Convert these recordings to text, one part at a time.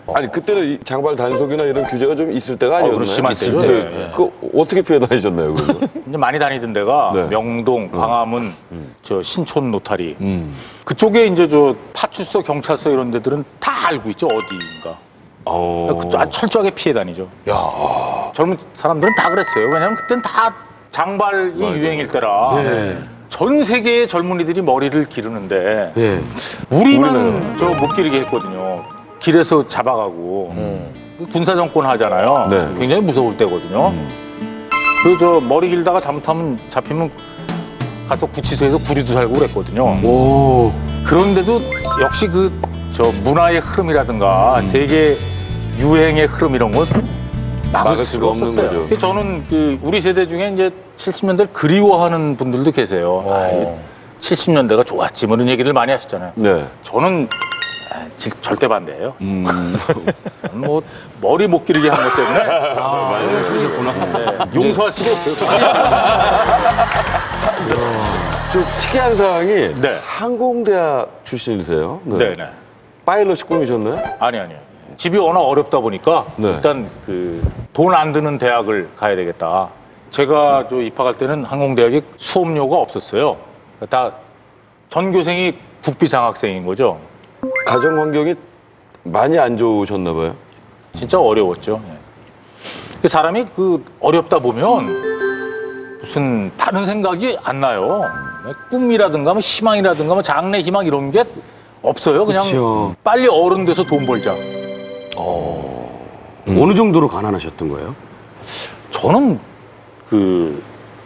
아니 그때는 이 장발 단속이나 이런 규제가 좀 있을 때가 아니었나요? 심할 때죠. 네. 그 어떻게 피해 다니셨나요? 그거? 이제 많이 다니던 데가 네. 명동, 광화문, 저 신촌 노타리. 그쪽에 이제 저 파출소, 경찰서 이런 데들은 다 알고 있죠. 어디인가. 그쪽 아주 철저하게 피해 다니죠. 야. 젊은 사람들은 다 그랬어요. 왜냐하면 그때는 다 장발이 유행일 때라. 전 세계의 젊은이들이 머리를 기르는데 우리만 저 못 기르게 했거든요. 길에서 잡아가고 군사정권 하잖아요. 네. 굉장히 무서울 때거든요. 그 저 머리 길다가 잘못하면 잡히면 가서 구치소에서 구류도 살고 그랬거든요. 그런데도 역시 그 저 문화의 흐름이라든가 세계 유행의 흐름 이런 걸 막을 수가 없는 거죠. 저는 그 우리 세대 중에 이제 70년대를 그리워하는 분들도 계세요. 70년대가 좋았지 뭐 이런 얘기를 많이 하시잖아요. 네. 저는 절대 반대예요. 뭐 머리 못 기르게 한 것 때문에 많이 그러셨구나. 용서할 수가 없어요. 좀 특이한 상황이 네. 항공대학 출신이세요? 네네. 파일럿이 꿈이셨나요? 아니요. 집이 워낙 어렵다 보니까 네. 일단 그 돈 안 드는 대학을 가야 되겠다. 제가 저 입학할 때는 항공대학에 수업료가 없었어요. 다 전교생이 국비 장학생인 거죠. 가정 환경이 많이 안 좋으셨나 봐요. 진짜 어려웠죠. 그 사람이 그 어렵다 보면 무슨 다른 생각이 안 나요. 꿈이라든가 뭐 희망이라든가 뭐 장래 희망 이런 게 없어요. 그냥 그쵸. 빨리 어른 돼서 돈 벌자. 어느 정도로 가난하셨던 거예요? 저는 그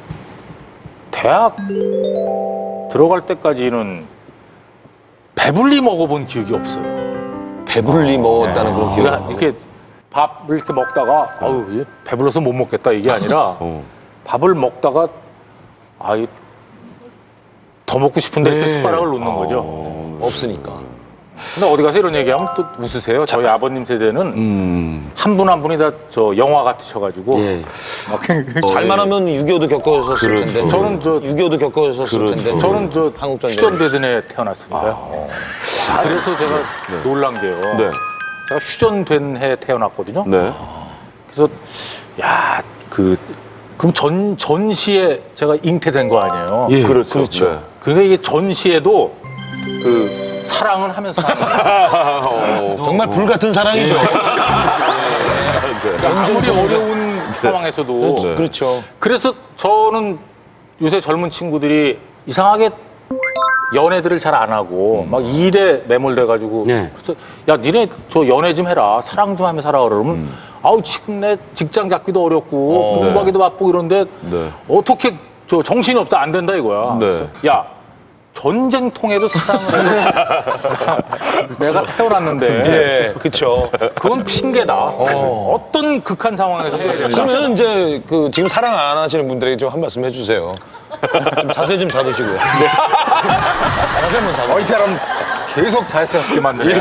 대학 들어갈 때까지는 배불리 먹어본 기억이 없어요. 배불리 먹었다는 그런 기억. 그러니까 이렇게 밥을 이렇게 먹다가 아유 이제 배불러서 못 먹겠다 이게 아니라 밥을 먹다가 아이 더 먹고 싶은데 이렇게 숟가락을 놓는 거죠. 없으니까. 근데 어디 가서 이런 얘기하면 또 웃으세요. 저희 아버님 세대는 한 분 한 분이 다 저 영화 같으셔가지고 막 잘만 하면 6.25도 겪으셨을 그렇죠. 텐데. 저는 저 6.25도 겪으셨을 텐데. 저는 저 한국전쟁. 휴전되던 해 태어났으니까요. 그래서 제가 놀란 게요. 네. 제가 휴전된 해 태어났거든요. 네. 그래서 야 그럼 전시에 제가 잉태된 거 아니에요. 예, 그렇죠. 그렇죠. 그러니까 이게 전시에도 그 사랑은 하면서 정말 불같은 사랑이죠. 아무리 어려운 상황에서도 그렇죠. 그래서 저는 요새 젊은 친구들이 이상하게 연애들을 잘 안 하고 막 일에 매몰돼 가지고 그래서 야 니네 저 연애 좀 해라 사랑 좀 하며 살아 그러면 아우 지금 내 직장 잡기도 어렵고 공부하기도 바쁘고 이런데 어떻게 저 정신이 없다 안 된다 이거야. 그래서 야 전쟁통에도 사랑을 내가 태어났는데 그렇죠. 그건 핑계다. 어떤 극한 상황에서 해야 된다. 그러면 이제 그 지금 사랑 안 하시는 분들에게 좀 한 말씀 해주세요. 좀 자세 좀 잡으시고요. 자세 한번 잡으세요. 이 사람 계속 자연스럽게 만드네.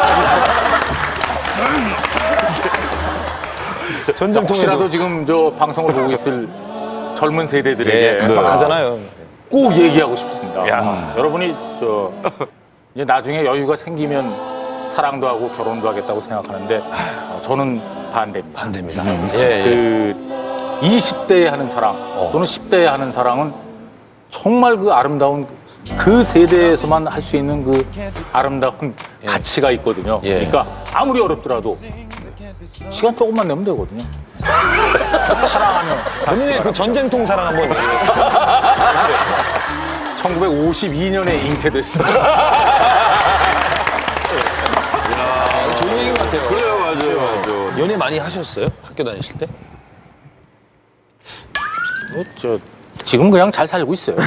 혹시라도 지금 저 방송을 보고 있을 젊은 세대들에게 하잖아요. 꼭 얘기하고 싶습니다. 여러분이 저 이제 나중에 여유가 생기면 사랑도 하고 결혼도 하겠다고 생각하는데 저는 반대입니다. 반대입니다. 그 20대에 하는 사랑 또는 10대에 하는 사랑은 정말 그 아름다운 그 세대에서만 할 수 있는 그 아름다운 가치가 있거든요. 그러니까 아무리 어렵더라도 시간 조금만 내면 되거든요. 사랑하면. 본인의 그 전쟁통 사랑 한번 얘기해주세요. 1952년에 잉태됐어요. 좋은 얘기인 것 같아요. 그래요, 맞아요. 연애 많이 하셨어요? 학교 다니실 때? 지금 그냥 잘 살고 있어요.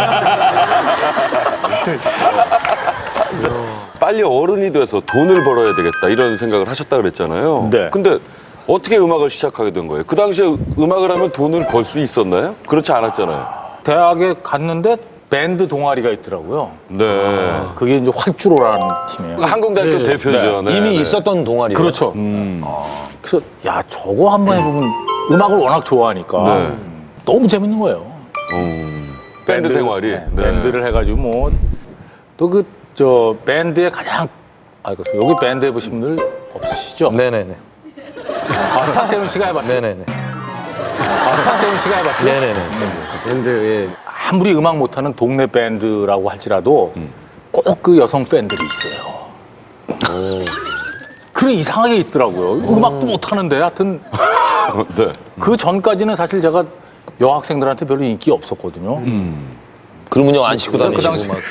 빨리 어른이 돼서 돈을 벌어야 되겠다 이런 생각을 하셨다 그랬잖아요. 네. 근데 어떻게 음악을 시작하게 된 거예요? 그 당시에 음악을 하면 돈을 벌 수 있었나요? 그렇지 않았잖아요. 대학에 갔는데 밴드 동아리가 있더라고요. 네. 그게 이제 활주로라는 팀이에요. 항공대학교 대표죠. 네. 이미 있었던 동아리요. 그렇죠. 그래서 야 저거 한번 해보면 음악을 워낙 좋아하니까 너무 재밌는 거예요. 밴드 생활이. 밴드를 해가지고 뭐 또 그 저 밴드의 가장 아이고, 여기 밴드 해보신 분들 없으시죠? 네네네. 아, 탁재훈 씨가 해봤어요? 네네네. 아, 탁재훈 씨가 해봤어요? 네네네. 밴드, 예. 아무리 음악 못하는 동네 밴드라고 할지라도 꼭 그 여성 팬들이 있어요. 그래 이상하게 있더라고요. 음악도 못하는데 하여튼 네. 그 전까지는 사실 제가 여학생들한테 별로 인기 없었거든요. 그런 문형 안 씻고 다니시고 그 당시 막.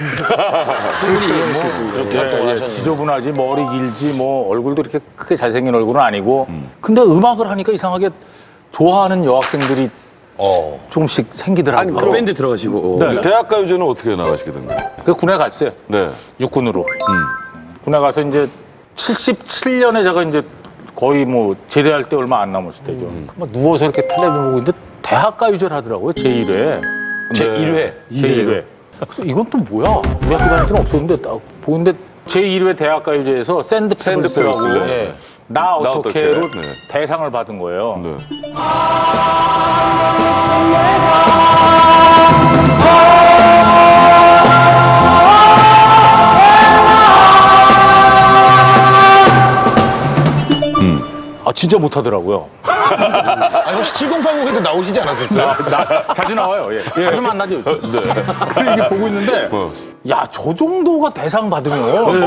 그렇게 활동을 하셨네요. 지저분하지 머리 길지 뭐 얼굴도 이렇게 크게 잘생긴 얼굴은 아니고 근데 음악을 하니까 이상하게 좋아하는 여학생들이 조금씩 생기더라고요. 그 밴드 들어가시고. 네. 대학가요제는 어떻게 나가시게 된 거예요? 그 군에 갔어요. 네. 육군으로. 군에 가서 이제 77년에 제가 이제 거의 뭐 제대할 때 얼마 안 남았을 때죠. 막 누워서 이렇게 텔레비전 보고 있는데 대학가요제를 하더라고요. 제1회. 제1회. 제1회. 그래서 이건 또 뭐야? 우리 학교 다닐 때는 없었는데 딱 보는데 제1회 대학가요제에서 샌드페이스라고 네. 나 어떻게로 어떻게, 네. 대상을 받은 거예요. 네. 아 진짜 못하더라고요. 아니, 혹시 7080에도 나오시지 않았었어요? 자주 나와요. 예. 자주 만나죠. 네. 그래 이게 보고 있는데 야 저 정도가 대상 받으면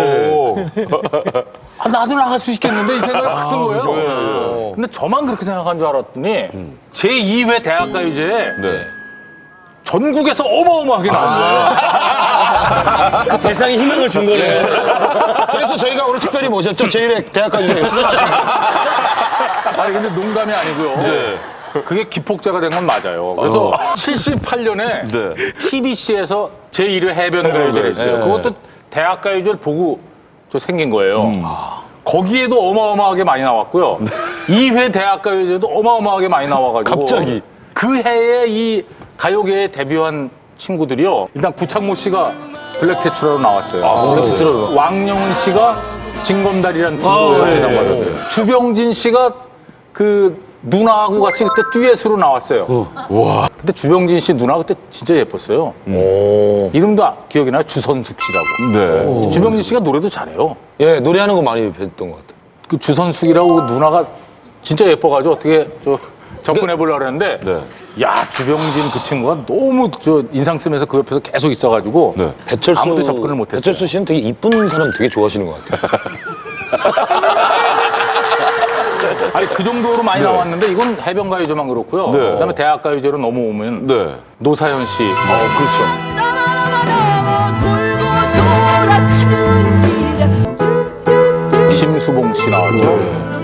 아, 나도 나갈 수 있겠는데 이 생각이 확 든 거예요. 근데 저만 그렇게 생각한 줄 알았더니 제2회 대학가요제에 네. 전국에서 어마어마하게 나온 거예요. 대상이 희망을 준 거네요. 그래서 저희가 오늘 특별히 모셨죠. 제1회 대학가요제 수상하신 아니 근데 농담이 아니고요. 네. 그게 기폭제가 된 건 맞아요. 그래서 78년에 네. TBC에서 제1회 해변가요제를 했어요. 네. 그것도 대학가요제를 보고 저 생긴 거예요. 거기에도 어마어마하게 많이 나왔고요. 2회 대학가요제도 어마어마하게 많이 나와가지고 갑자기? 그 해에 이 가요계에 데뷔한 친구들이요. 일단 구창모 씨가 블랙테츄라로 나왔어요. 블랙테츄라로. 왕영은 씨가 징검다리라는 팀으로 대상 받았어요. 주병진 씨가 그 누나하고 같이 그때 듀엣으로 나왔어요. 와. 근데 주병진 씨 누나 그때 진짜 예뻤어요. 이름도 기억이 나요. 주선숙 씨라고. 네. 주병진 씨가 노래도 잘해요. 예, 노래하는 거 많이 뵀던 것 같아요. 그 주선숙이라고 그 누나가 진짜 예뻐가지고 어떻게 저 접근해보려고 그랬는데 네. 야 주병진 그 친구가 너무 저 인상 쓰면서 그 옆에서 계속 있어가지고 네. 아무도 접근을 못했어요. 배철수 씨는 되게 이쁜 사람 되게 좋아하시는 것 같아요. 아니 그 정도로 많이 네. 나왔는데 이건 해변가요제만 그렇고요. 네. 그다음에 대학가요제로 넘어오면 네. 노사연 씨, 그렇죠. 심수봉 씨 나왔죠.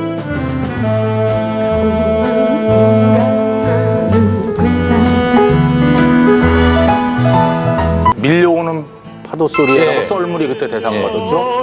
밀려오는 파도 소리에 썰물이 그때 대상을 받았죠.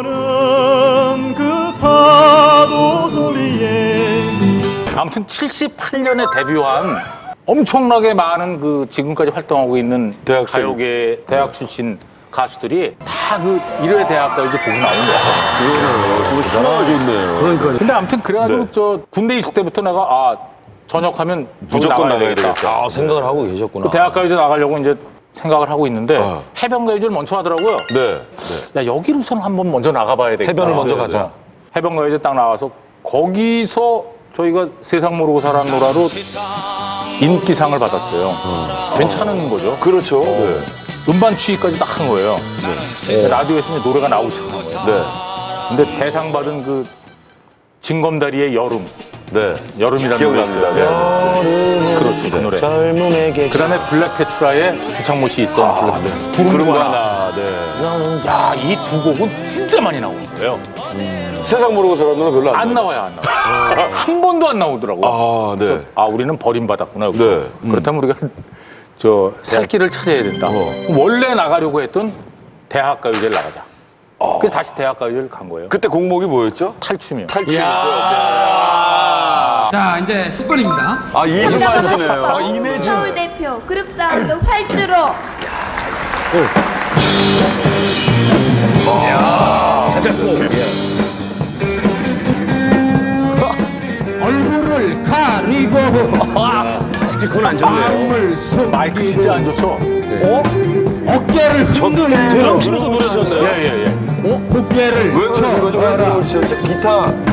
아무튼 78년에 데뷔한 엄청나게 많은 그 지금까지 활동하고 있는 대학생. 가요계 대학 출신 가수들이 다 그 1회 대학가요제 보고 나온 거야. 정말 좋네요. 그러니까. 근데 아무튼 그래가지고 네. 저 군대 있을 때부터 내가 전역하면 무조건 나가야 되겠다. 아, 생각을 하고 계셨구나. 그 대학가요제 나가려고 이제 생각을 하고 있는데 해변가요제를 먼저 하더라고요. 네. 네. 야 여기로선 한번 먼저 나가봐야 되겠다. 해변을 먼저 가자. 해변가요제 딱 나와서 거기서 저희가 세상 모르고 살았노라로 인기상을 받았어요. 괜찮은 거죠. 그렇죠. 네. 음반 취입까지 딱 한 거예요. 라디오에서 이제 노래가 나오기 시작한 거예요. 네. 근데 대상 받은 그 징검다리의 여름, 네. 여름이라는 노래 기억납니다. 있어요. 네. 그렇죠, 그 노래. 젊음에게. 그다음에 블랙테츄라의 구창모 씨 있던 그 구름 구름과 하나. 하나. 네. 야, 이 두 곡은 진짜 많이 나오는 거예요. 세상 모르고 살았는 별로 안 나와요, 안 나와요. 한 번도 안 나오더라고요. 아, 네. 아, 우리는 버림받았구나. 여기서. 네. 그렇다면 우리가 살 길을 찾아야 된다. 원래 나가려고 했던 대학가요제를 나가자. 그래서 다시 대학가요제를 간 거예요. 그때 공목이 뭐였죠? 탈춤이요. 탈춤. 자, 이제 10번입니다. 아, 이승만 씨네요. 아, 이매진. 서울 대표 그룹 사운드 활주로. 얼굴을 가리고 스피커는 안 좋네요. 마이크 진짜 안 좋죠? 어깨를 흔들고 드럼 치면서 노래 하셨어요? 예. 고개를 왜 그러신 거죠? 왜 쳐라. 그러시죠? 기타